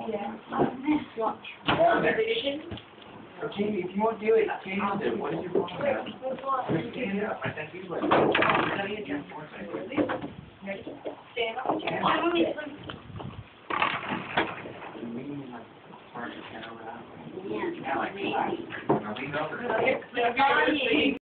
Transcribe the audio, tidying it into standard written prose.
Yeah. Watch. Jamie, if you won't do it, Jamie will do it. What is your phone now? Stand up. I think he's like, how do you jump forward? Stand up. Now I lean over.